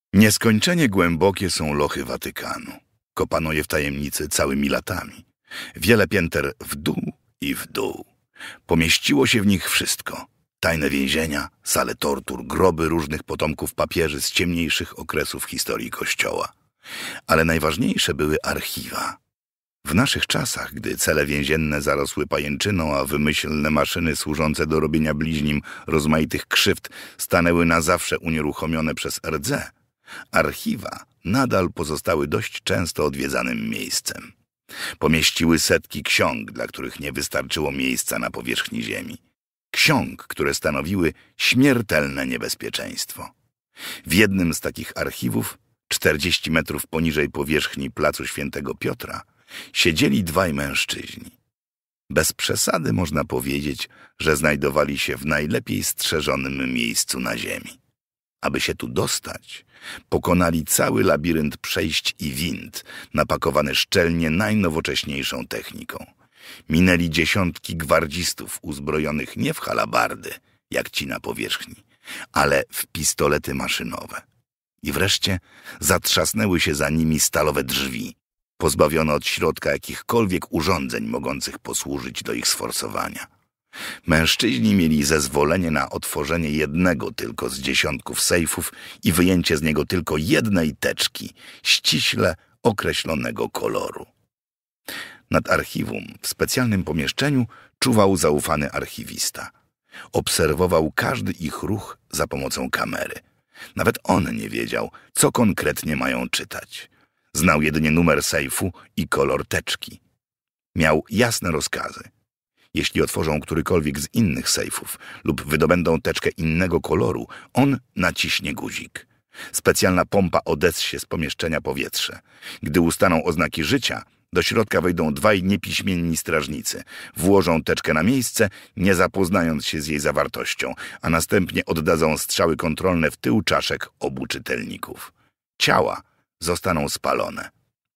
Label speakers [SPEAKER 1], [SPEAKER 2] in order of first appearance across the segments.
[SPEAKER 1] Nieskończenie głębokie są lochy Watykanu. Kopano je w tajemnicy całymi latami. Wiele pięter w dół i w dół. Pomieściło się w nich wszystko. Tajne więzienia, sale tortur, groby różnych potomków papieży z ciemniejszych okresów historii Kościoła. Ale najważniejsze były archiwa. W naszych czasach, gdy cele więzienne zarosły pajęczyną, a wymyślne maszyny służące do robienia bliźnim rozmaitych krzywd stanęły na zawsze unieruchomione przez rdze, archiwa nadal pozostały dość często odwiedzanym miejscem. Pomieściły setki ksiąg, dla których nie wystarczyło miejsca na powierzchni ziemi. Ksiąg, które stanowiły śmiertelne niebezpieczeństwo. W jednym z takich archiwów, 40 metrów poniżej powierzchni placu Świętego Piotra, siedzieli dwaj mężczyźni. Bez przesady można powiedzieć, że znajdowali się w najlepiej strzeżonym miejscu na ziemi. Aby się tu dostać, pokonali cały labirynt przejść i wind, napakowany szczelnie najnowocześniejszą techniką. Minęli dziesiątki gwardzistów uzbrojonych nie w halabardy, jak ci na powierzchni, ale w pistolety maszynowe. I wreszcie zatrzasnęły się za nimi stalowe drzwi, pozbawione od środka jakichkolwiek urządzeń mogących posłużyć do ich sforsowania. Mężczyźni mieli zezwolenie na otworzenie jednego tylko z dziesiątków sejfów i wyjęcie z niego tylko jednej teczki, ściśle określonego koloru. Nad archiwum w specjalnym pomieszczeniu czuwał zaufany archiwista. Obserwował każdy ich ruch za pomocą kamery. Nawet on nie wiedział, co konkretnie mają czytać. Znał jedynie numer sejfu i kolor teczki. Miał jasne rozkazy. Jeśli otworzą którykolwiek z innych sejfów lub wydobędą teczkę innego koloru, on naciśnie guzik. Specjalna pompa odessie z pomieszczenia powietrze. Gdy ustaną oznaki życia, do środka wejdą dwaj niepiśmienni strażnicy. Włożą teczkę na miejsce, nie zapoznając się z jej zawartością, a następnie oddadzą strzały kontrolne w tył czaszek obu czytelników. Ciała zostaną spalone.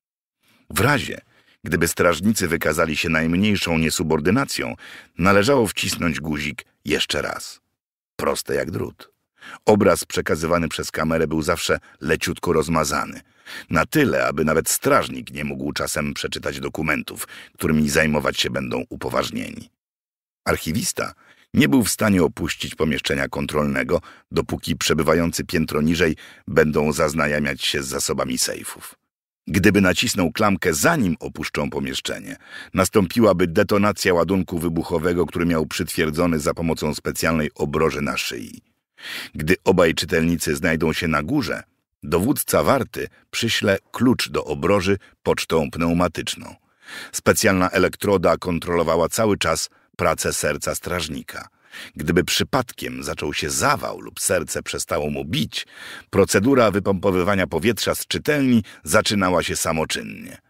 [SPEAKER 1] W razie, gdyby strażnicy wykazali się najmniejszą niesubordynacją, należało wcisnąć guzik jeszcze raz. Proste jak drut. Obraz przekazywany przez kamerę był zawsze leciutko rozmazany. Na tyle, aby nawet strażnik nie mógł czasem przeczytać dokumentów, którymi zajmować się będą upoważnieni. Archiwista nie był w stanie opuścić pomieszczenia kontrolnego, dopóki przebywający piętro niżej będą zaznajamiać się z zasobami sejfów. Gdyby nacisnął klamkę zanim opuszczą pomieszczenie, nastąpiłaby detonacja ładunku wybuchowego, który miał przytwierdzony za pomocą specjalnej obroży na szyi. Gdy obaj czytelnicy znajdą się na górze, dowódca warty przyśle klucz do obroży pocztą pneumatyczną. Specjalna elektroda kontrolowała cały czas pracę serca strażnika. Gdyby przypadkiem zaczął się zawał lub serce przestało mu bić, procedura wypompowywania powietrza z czytelni zaczynała się samoczynnie.